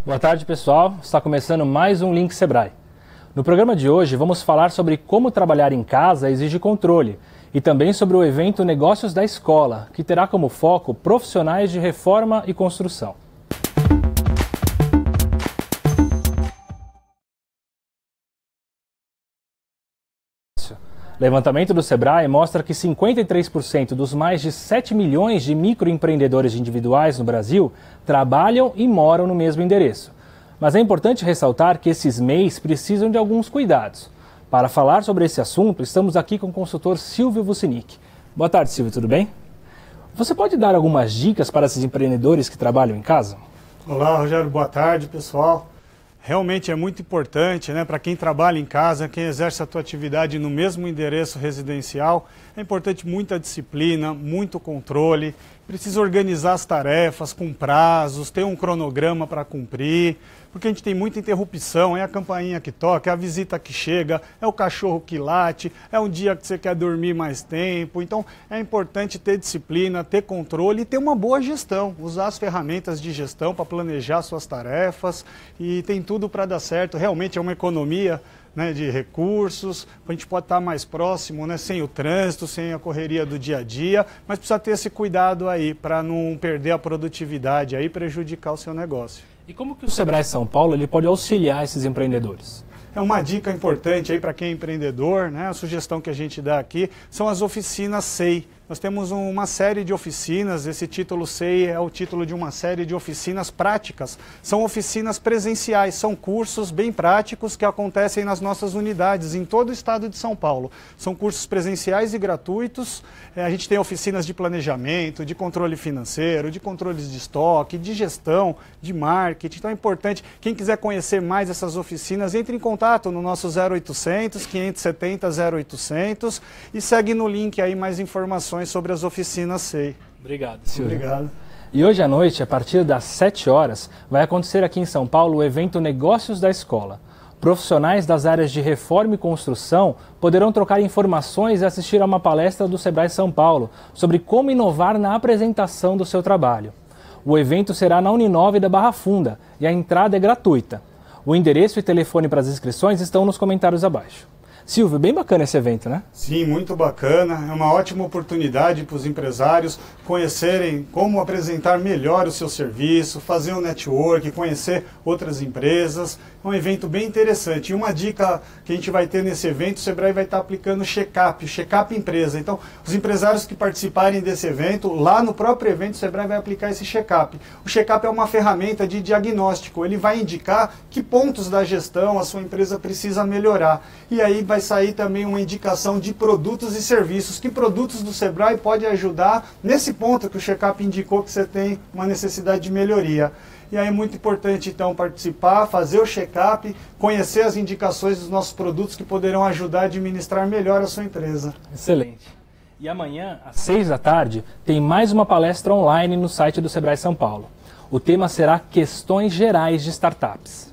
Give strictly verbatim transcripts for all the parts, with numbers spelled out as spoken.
Boa tarde, pessoal. Está começando mais um Link Sebrae. No programa de hoje vamos falar sobre como trabalhar em casa exige controle e também sobre o evento Negócios da Escola, que terá como foco profissionais de reforma e construção. Levantamento do Sebrae mostra que cinquenta e três por cento dos mais de sete milhões de microempreendedores individuais no Brasil trabalham e moram no mesmo endereço. Mas é importante ressaltar que esses M E Is precisam de alguns cuidados. Para falar sobre esse assunto, estamos aqui com o consultor Silvio Vucinic. Boa tarde, Silvio, tudo bem? Você pode dar algumas dicas para esses empreendedores que trabalham em casa? Olá, Rogério, boa tarde, pessoal. Realmente é muito importante, né, para quem trabalha em casa, quem exerce a sua atividade no mesmo endereço residencial, é importante muita disciplina, muito controle, precisa organizar as tarefas com prazos, ter um cronograma para cumprir, porque a gente tem muita interrupção, é a campainha que toca, é a visita que chega, é o cachorro que late, é um dia que você quer dormir mais tempo, então é importante ter disciplina, ter controle e ter uma boa gestão, usar as ferramentas de gestão para planejar suas tarefas e tem tudo para dar certo, realmente é uma economia, né, de recursos, a gente pode estar mais próximo, né, sem o trânsito, sem a correria do dia a dia, mas precisa ter esse cuidado aí para não perder a produtividade e prejudicar o seu negócio. E como que o Sebrae São Paulo ele pode auxiliar esses empreendedores? É uma dica importante aí para quem é empreendedor, né? A sugestão que a gente dá aqui são as oficinas S E I. Nós temos uma série de oficinas, esse título S E I é o título de uma série de oficinas práticas. São oficinas presenciais, são cursos bem práticos que acontecem nas nossas unidades em todo o estado de São Paulo. São cursos presenciais e gratuitos. A gente tem oficinas de planejamento, de controle financeiro, de controles de estoque, de gestão, de marketing. Então é importante, quem quiser conhecer mais essas oficinas, entre em contato no nosso zero oitocentos, quinhentos e setenta, zero oitocentos e segue no link aí mais informações sobre as oficinas S E I. Obrigado, Silvio. Obrigado. E hoje à noite, a partir das sete horas, vai acontecer aqui em São Paulo o evento Negócios da Escola. Profissionais das áreas de reforma e construção poderão trocar informações e assistir a uma palestra do Sebrae São Paulo sobre como inovar na apresentação do seu trabalho. O evento será na Uninove da Barra Funda e a entrada é gratuita. O endereço e telefone para as inscrições estão nos comentários abaixo. Silvio, bem bacana esse evento, né? Sim, muito bacana. É uma ótima oportunidade para os empresários conhecerem como apresentar melhor o seu serviço, fazer um network, conhecer outras empresas. É um evento bem interessante. E uma dica que a gente vai ter nesse evento, o Sebrae vai estar aplicando o check-up, o check-up empresa. Então, os empresários que participarem desse evento, lá no próprio evento, o Sebrae vai aplicar esse check-up. O check-up é uma ferramenta de diagnóstico. Ele vai indicar que pontos da gestão a sua empresa precisa melhorar. E aí vai sair também uma indicação de produtos e serviços. Que produtos do Sebrae pode ajudar nesse ponto que o check-up indicou que você tem uma necessidade de melhoria. E aí é muito importante, então, participar, fazer o check-up, conhecer as indicações dos nossos produtos que poderão ajudar a administrar melhor a sua empresa. Excelente. E amanhã, às seis da tarde, tem mais uma palestra online no site do Sebrae São Paulo. O tema será Questões Gerais de Startups.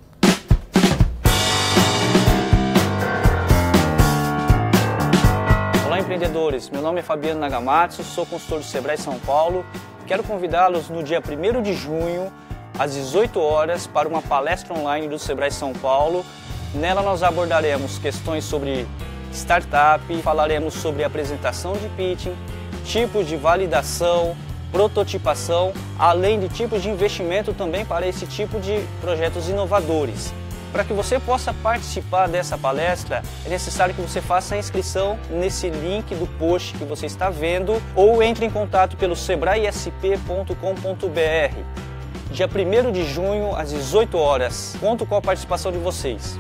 Olá, empreendedores. Meu nome é Fabiano Nagamatsu, sou consultor do Sebrae São Paulo. Quero convidá-los no dia primeiro de junho, às dezoito horas, para uma palestra online do Sebrae São Paulo. Nela nós abordaremos questões sobre startup, falaremos sobre apresentação de pitching, tipos de validação, prototipação, além de tipos de investimento também para esse tipo de projetos inovadores. Para que você possa participar dessa palestra, é necessário que você faça a inscrição nesse link do post que você está vendo ou entre em contato pelo sebrae s p ponto com ponto b r. Dia primeiro de junho, às dezoito horas. Conto com a participação de vocês.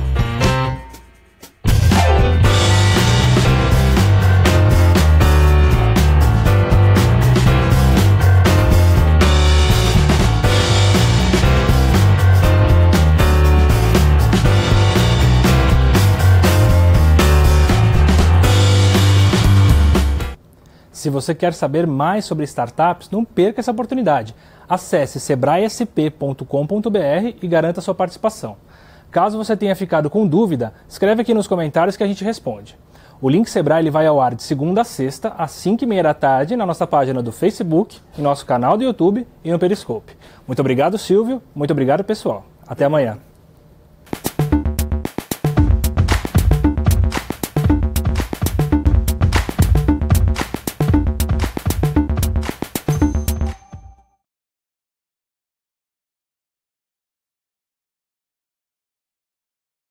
Se você quer saber mais sobre startups, não perca essa oportunidade. Acesse sebrae s p ponto com ponto b r e garanta sua participação. Caso você tenha ficado com dúvida, escreve aqui nos comentários que a gente responde. O Link Sebrae ele vai ao ar de segunda a sexta, às cinco e meia da tarde, na nossa página do Facebook, em nosso canal do YouTube e no Periscope. Muito obrigado, Silvio. Muito obrigado, pessoal. Até amanhã.